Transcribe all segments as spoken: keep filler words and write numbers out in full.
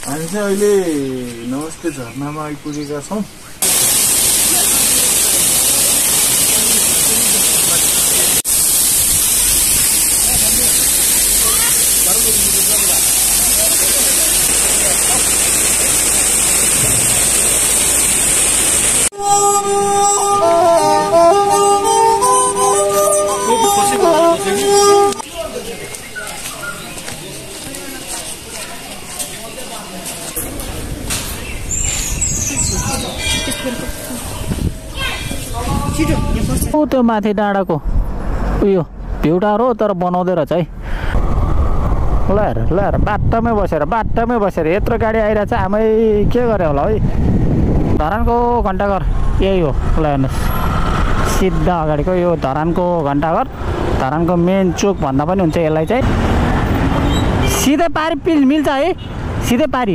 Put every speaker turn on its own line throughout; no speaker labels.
हामी चाहिँ अहिले नमस्ते झरनामा आइपुगेका छौँ।
त्यो माथि डाँडाको उयो भ्यू टावर हो, तर बनाउँदै रहेछ है। ल हेर ल हेर बाटोमै बसेर बाटोमै बसेर यत्रो गाडी आइरहेछ। आमै के गरे होला है। धरानको घन्टाघर यही हो। ल हेर्नुहोस् सिधा अगाडिको यो धरानको घन्टाघर, धरानको मेन चोक भन्दा पनि हुन्छ यसलाई चाहिँ। सिधै पारी पिल मिल्छ है, सिधै पारी।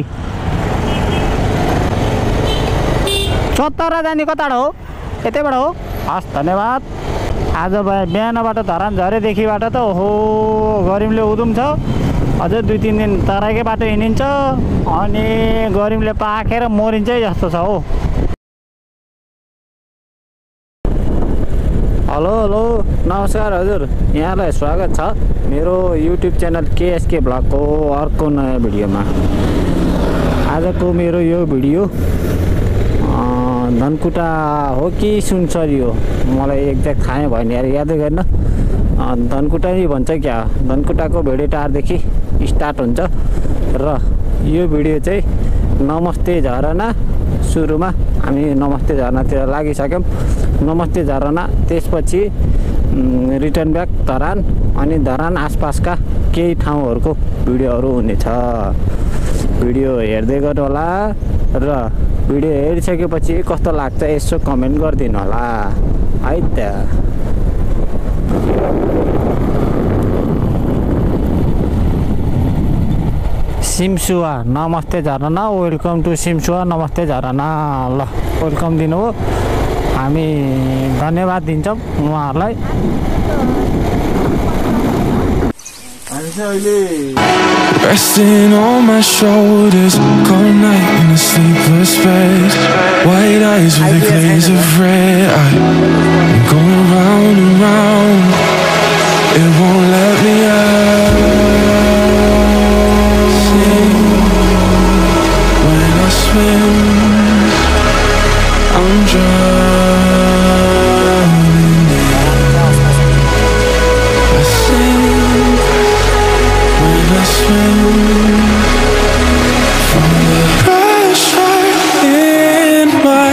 चौतरा जाने कताबाट हो? यतैबाट हो। हस् धन्यवाद। आज बिहानबाट धरान झरेदेखिबाट त ओहो गरिमले उदुम छ। अझै दुई तिन दिन तराईकै बाटो हिँडिन्छ अनि गरिमले पाकेर मरिन्छ जस्तो छ हो। हेलो हेलो नमस्कार हजुर, यहाँलाई स्वागत छ मेरो युट्युब च्यानल केएसके ब्लगको अर्को नयाँ भिडियोमा। आजको मेरो यो भिडियो धनकुटा हो कि सुनसरी हो मलाई एक्ज्याक्ट थाहा भएन यार, यादै गरेन। धनकुटा नै भन्छ क्या, धनकुटाको भेडेटारदेखि स्टार्ट हुन्छ। र यो भिडियो चाहिँ नमस्ते झरना, सुरुमा हामी नमस्ते झरनातिर लागिसक्यौँ। नमस्ते झरना त्यसपछि रिटर्न ब्याक धरान अनि धरान आसपासका केही ठाउँहरूको भिडियोहरू हुनेछ। भिडियो हेर्दै गर्नु होला र भिडियो हेरिसकेपछि कस्तो लाग्छ यसो कमेन्ट गरिदिनु होला है त। सिमसुवा नमस्ते झरना, वेलकम टु सिमसुवा नमस्ते झरना। ल वेलकम दिनुभयो, हामी धन्यवाद दिन्छौँ उहाँहरूलाई।
Resting on my shoulders, cold night in a sleepless bed, white eyes with a glaze of red. I'm going round and round, it won't let me out. Sing when I swim, I'm drowning in. I sing when I swim from the pressure in my.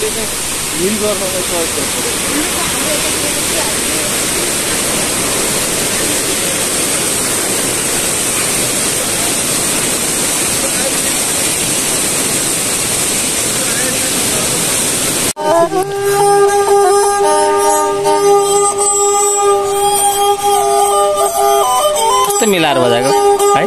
हामीले चाहिँ hill गर्नलाई सहयोग गर्छ।
कस्तो मिलाएर बजाएको है।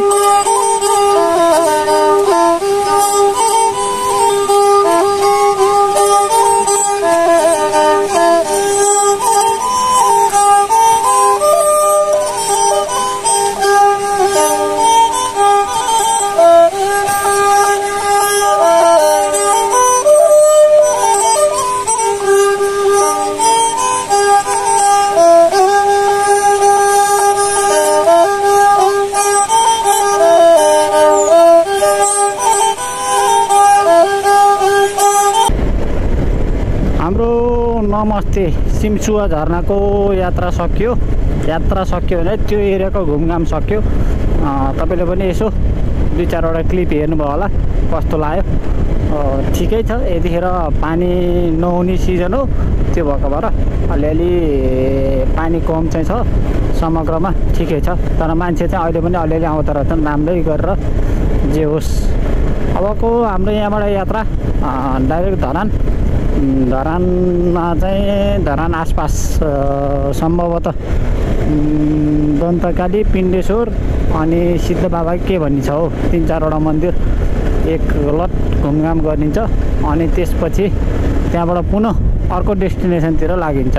नमस्ते सिमसुवा झरनाको यात्रा सकियो। यात्रा सक्यो भने त्यो एरियाको घुमघाम सक्यो। तपाईँले पनि यसो दुई चारवटा क्लिप हेर्नुभयो होला कस्तो लाग्यो। ठिकै छ, यतिखेर पानी नहुने सिजन हो, त्यो भएको भएर अलिअलि पानी कम चाहिँ छ समग्रमा, ठिकै छ। तर मान्छे चाहिँ अहिले पनि अलिअलि आउँदो रहेछन् राम्रै गरेर। जे होस्, अबको हाम्रो यहाँबाट यात्रा डाइरेक्ट धरान। धरानमा चाहिँ धरान आसपास सम्भवतः दन्तकाली, पिण्डेश्वर अनि सिद्ध बाबा के भन्ने छ हो, तिन चारवटा मन्दिर एक लट घुमघाम गरिन्छ। अनि त्यसपछि त्यहाँबाट पुनः अर्को डेस्टिनेसनतिर लागिन्छ।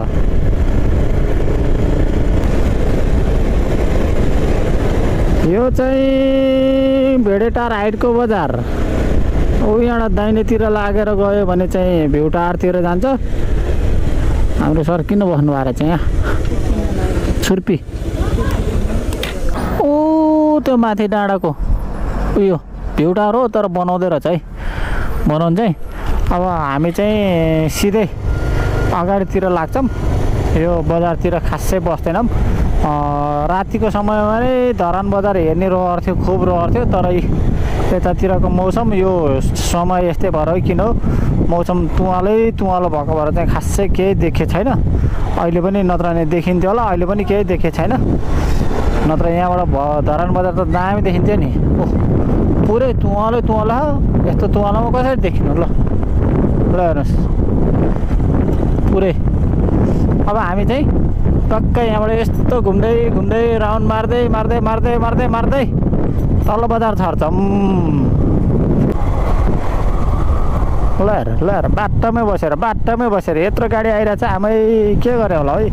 यो चाहिँ भेडेटार हाइटको बजार हो। यहाँ दाहिनेतिर लागेर गयो भने चाहिँ भ्युटारतिर जान्छ। हाम्रो सर किन बस्नु भएर चाहिँ यहाँ छुर्पी ओ त्यो माथि डाँडाको उयो भ्युटार हो, तर बनाउँदै रहेछ है बनाउनु चाहिँ। अब हामी चाहिँ सिधै अगाडितिर लाग्छौँ, यो बजारतिर खासै बस्दैनौँ। रातिको समयमा नै धरान बजार हेर्ने रहर थियो, खुब रहर थियो। तर यतातिरको मौसम यो समय यस्तै भएर किन हो, मौसम तुवालै तुवालो भएको भएर चाहिँ खासै केही देखे छैन अहिले पनि। नत्र नै देखिन्थ्यो होला, अहिले पनि केही देखे छैन। नत्र यहाँबाट भ धरान बजार त दामी देखिन्थ्यो नि। ओह पुरै तुवालै तुवाला, यस्तो तुवालामा कसरी देखिनु ल ल हेर्नुहोस् पुरै। अब हामी चाहिँ टक्कै यहाँबाट यस्तो घुम्दै घुम्दै राउन्ड मार्दै मार्दै मार्दै मार्दै मार्दै तल्लो बजार छर्छौँ। ल हेर ल हेर बाटोमै बसेर बाटोमै बसेर यत्रो गाडी आइरहेछ। आमै के गरे होला है।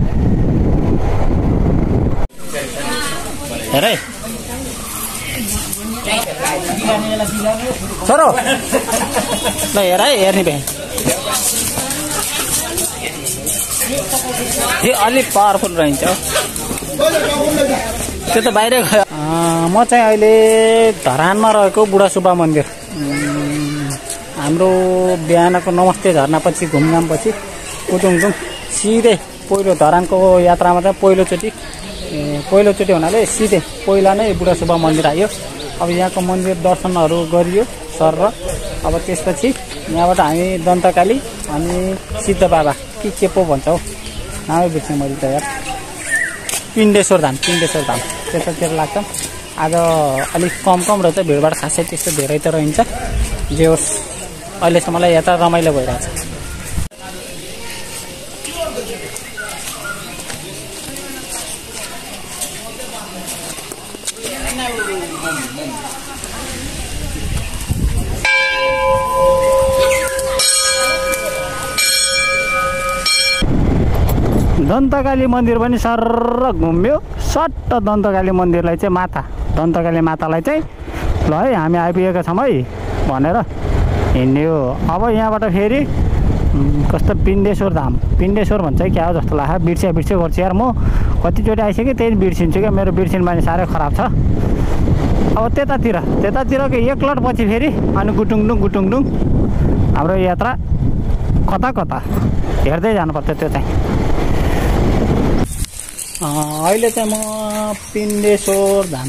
हेर है छोरो, ल हेर है, हेर्ने भए यो अलिक पावरफुल रहन्छ। त्यो त बाहिरै गयो। म चाहिँ अहिले धरानमा रहेको बुढा सुब्बा मन्दिर। हाम्रो बिहानको नमस्ते झरनापछि घुमघामपछि कुटुङजुङ सिधै पहिलो धरानको यात्रामा चाहिँ पहिलोचोटि पहिलोचोटि हुनाले सिधै पहिला नै बुढा सुब्बा मन्दिर आयो। अब यहाँको मन्दिर दर्शनहरू गरियो सर र अब त्यसपछि यहाँबाट हामी दन्तकाली अनि सिद्ध बाबा के के पो भन्छ हौ नामै बिर्सेँ मैले त यार, पिण्डेश्वर धाम पिण्डेश्वर धाम त्यतातिर लाग्छ। आज अलिक कम कम रहेछ, भिडभाड खासै त्यस्तो धेरै त रहन्छ। जे होस् अहिलेसम्मलाई यात्रा रमाइलो भइरहेछ। दन्तकाली मन्दिर पनि सरर घुम्यो। सट्ट दन्तकाली मन्दिरलाई चाहिँ माता दन्तकाली मातालाई चाहिँ ल है हामी आइपुगेका छौँ है भनेर हिँड्यो। अब यहाँबाट फेरि कस्तो पिण्डेश्वर धाम पिण्डेश्वर भन्छ क्या हो जस्तो लाग्छ। बिर्सिया बिर्सिया गर्छु यार, म कतिचोटि आइसकेँ त्यही बिर्सिन्छु क्या, मेरो बिर्सिन बानी साह्रै खराब छ। अब त्यतातिर त्यतातिरको एक लट पछि फेरि अनि गुटुङडुङ गुटुङडुङ हाम्रो यात्रा कता कता हेर्दै जानुपर्छ। त्यो चाहिँ अहिले चाहिँ म पिण्डेश्वर धाम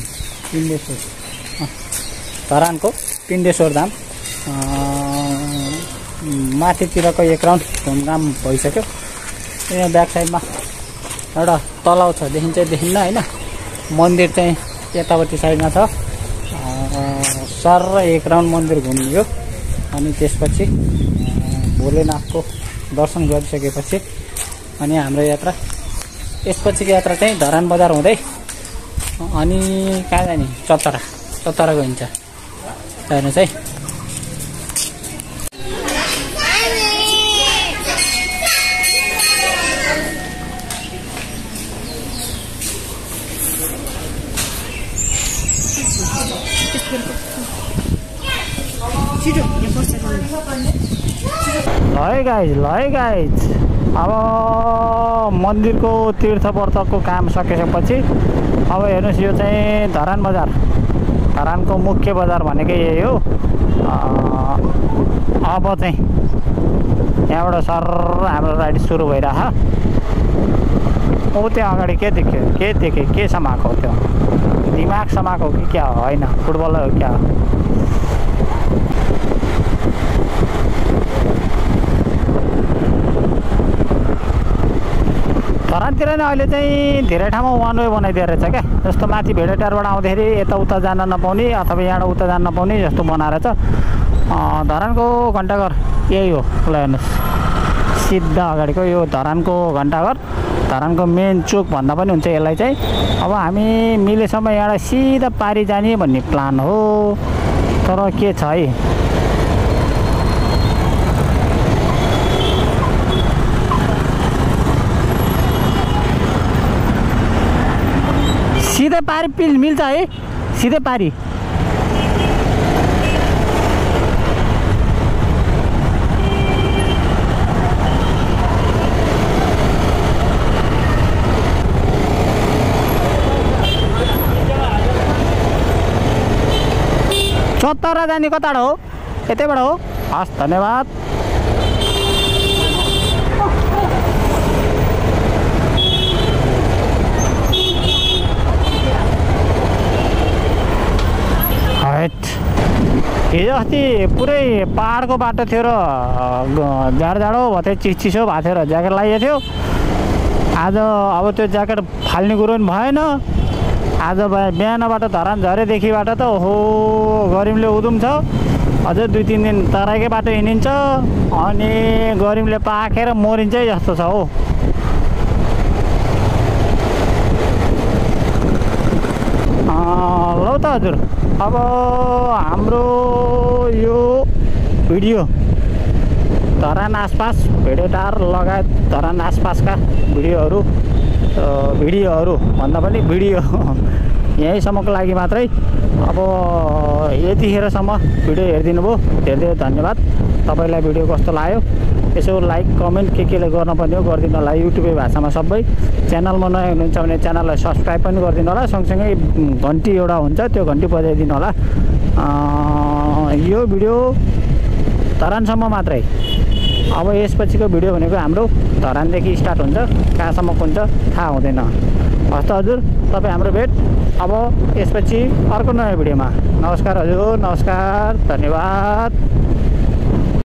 पिण्डेश्वर धरानको पिण्डेश्वर धाम माथितिरको एक राउन्ड घुमघाम भइसक्यो। यहाँ ब्याक साइडमा एउटा तलाउ छ, देखिन्छ देखिन्न होइन। मन्दिर चाहिँ यतापट्टि साइडमा छ। सर एक राउन्ड मन्दिर घुम्यो अनि त्यसपछि भोलेनाथको दर्शन गरिसकेपछि अनि हाम्रो यात्रा यसपछिको यात्रा चाहिँ धरान बजार हुँदै अनि कहाँ जाने, चतरा चतरा गइन्छ हेर्नुहोस् है। ल है गाइज ल है गाइज अब मन्दिरको तीर्थव्रतको काम सकिसकेपछि अब हेर्नुहोस् यो चाहिँ धरान बजार, धरानको मुख्य बजार भनेकै यही हो। अब चाहिँ यहाँबाट सर हाम्रो राइड सुरु भइरह। ऊ त्यहाँ अगाडि के देख्यो के देख्यो के समाएको हो, त्यो दिमाग समाएको हो कि क्या हो, होइन फुटबलै हो क्या हो। धरानतिर नै अहिले चाहिँ धेरै ठाउँमा वान वे बनाइदिएको रहेछ क्या। जस्तो माथि भेडेटारबाट आउँदाखेरि यता उता जान नपाउने अथवा यहाँबाट उता जान नपाउने जस्तो बनाएर छ। धरानको घन्टाघर यही हो, ल हेर्नुहोस् सिधा अगाडिको यो धरानको घन्टाघर, धरानको मेन चोक भन्दा पनि हुन्छ यसलाई चाहिँ। अब हामी मिलेसम्म यहाँबाट सिधा पारी जाने भन्ने प्लान हो, तर के छ है सिधै पारी पिल मिल्छ है, सिधै पारी। चतरा जाने कताबाट हो, यतैबाट हो। हस् धन्यवाद। हिजो अस्ति पुरै पहाडको बाटो थियो र जाडो जाडो भयो थियो, चिसचिसो भएको थियो र ज्याकेट लगाइएको थियो। आज अब त्यो ज्याकेट फाल्ने कुरो पनि भएन। आज बिहानबाट धरान झरेदेखिबाट त ओहो गरिमले उदुम छ। अझै दुई तिन दिन तराईकै बाटो हिँडिन्छ अनि गरिमले पाकेर मरिन्छ जस्तो छ हो। ल त हजुर, अब हाम्रो यो भिडियो धरान आसपास भेडेटार लगायत धरान आसपासका भिडियोहरू भिडियोहरू भन्दा पनि भिडियो यहीँसम्मको लागि मात्रै। अब यतिखेरसम्म भिडियो हेरिदिनु भयो, धेरै धेरै धन्यवाद। तपाईँलाई भिडियो कस्तो लाग्यो यसो लाइक कमेन्ट के केले गर्नुपर्ने हो गरिदिनु होला। युट्युबे भाषामा सबै। च्यानलमा नयाँ हुनुहुन्छ भने च्यानललाई सब्सक्राइब पनि गरिदिनु होला, सँगसँगै घन्टी एउटा हुन्छ त्यो घन्टी बजाइदिनु होला। यो भिडियो धरानसम्म मात्रै। अब यसपछिको भिडियो भनेको हाम्रो धरानदेखि स्टार्ट हुन्छ, कहाँसम्मको हुन्छ थाहा हुँदैन। हस् त हजुर, तपाईँ हाम्रो भेट अब यसपछि अर्को नयाँ भिडियोमा। नमस्कार हजुर, नमस्कार, धन्यवाद।